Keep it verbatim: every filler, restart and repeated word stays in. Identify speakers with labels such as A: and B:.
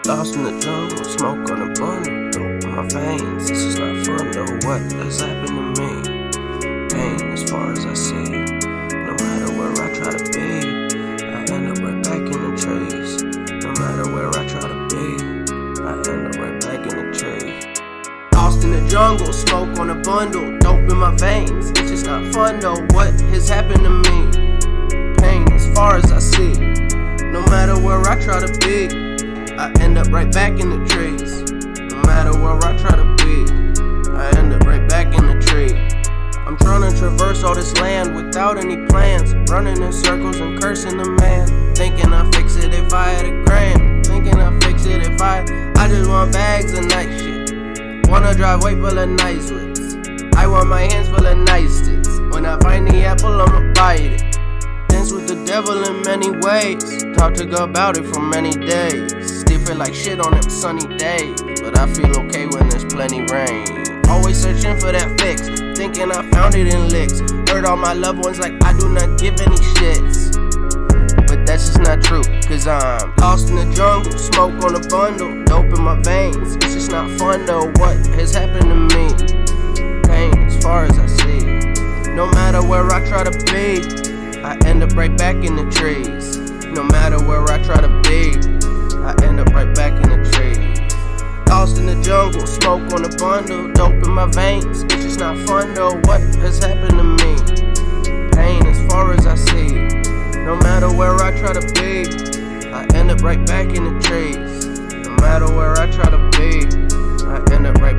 A: Lost in the jungle, smoke on the bundle, dope in my veins. This is not fun though, what has happened to me? Pain as far as I see. No matter where I try to be, I end up right back in the trees. No matter where I try to be, I end up right back in the trees. Lost in the jungle, smoke on a bundle, dope in my veins. It's just not fun though, what has happened to me? Pain as far as I see. No matter where I try to be, I end up right back in the trees. No matter where I try to be, I end up right back in the tree. I'm trying to traverse all this land without any plans, running in circles and cursing the man, thinking I'd fix it if I had a grand, thinking I'd fix it if I I just want bags of nice shit, wanna drive way full of nice whips, I want my hands full of nice sticks. When I find the apple, I'ma bite it. Dance with the devil in many ways, talk to God about it for many days. Still feel like shit on them sunny days, but I feel okay when there's plenty rain. Always searching for that fix, thinking I found it in licks. Hurt all my loved ones like I do not give any shits, but that's just not true, cause I'm lost in the jungle, smoke on a bundle, dope in my veins. It's just not fun though, what has happened to me? Pain as far as I see. No matter where I try to be, I end up right back in the trees. No matter where I try to be, I end up right back in the trees. Lost in the jungle, smoke on a bundle, dope in my veins. It's just not fun though, what has happened to me? Pain as far as I see. No matter where I try to be, I end up right back in the trees. No matter where I try to be, I end up right